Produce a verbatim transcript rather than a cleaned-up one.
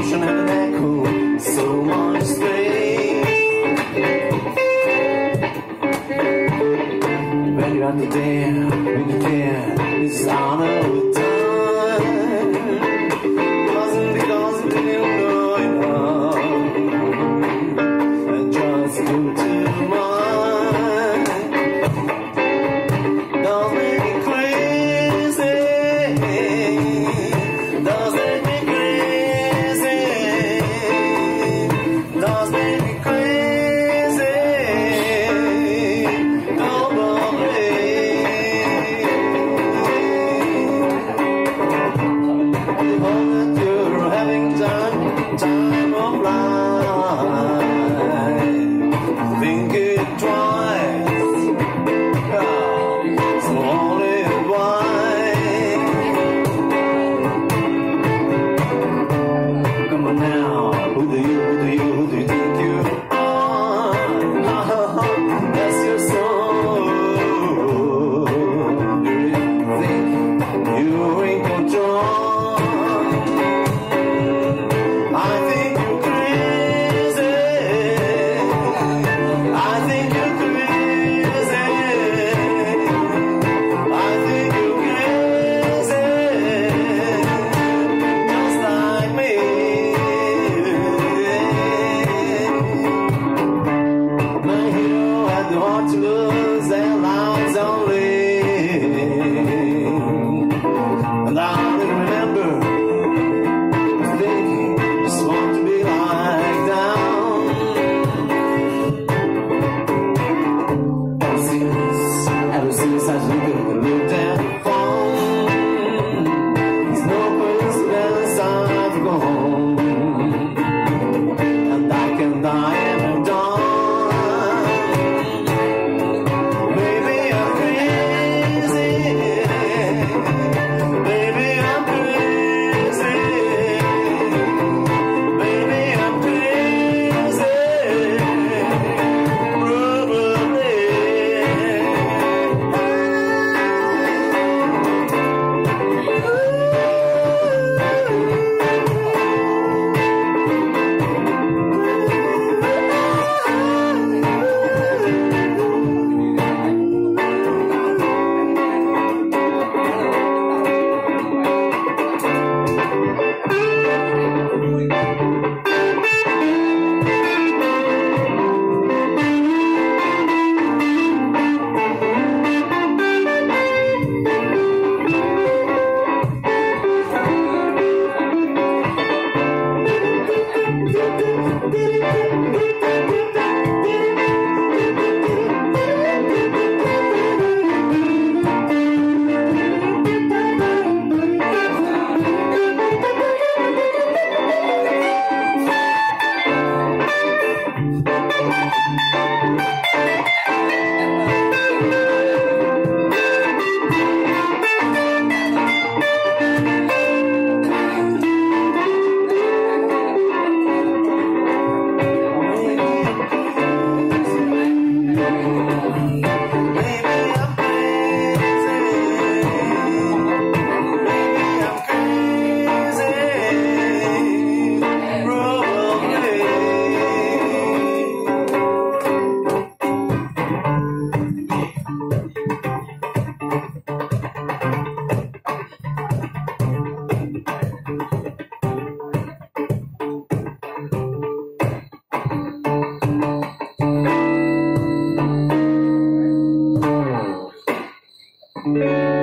ocean and an echo, so much space. When you're out there, when you care, it's on over time. Doesn't it, doesn't it, you know it all. And just go to mine. Don't make me crazy. Don't make me crazy. Don't make me crazy. Don't bother. The moment you're having time, time of life, think it twice. So only why? Come on now, who do you, who do you, who do you think you are? That's your soul. Do you think you're in control? I think you're crazy. I think you're crazy. I think you're crazy, just like me. My hero had the heart to lose their lives only, and I didn't remember thinking, just want to be like down. Ever since, ever since I looked at the looked at the phone, there's no coincidence I've gone, and I can die in the dawn. Maybe I'm crazy. Maybe I'm crazy. Maybe I'm crazy. Probably. Thank you.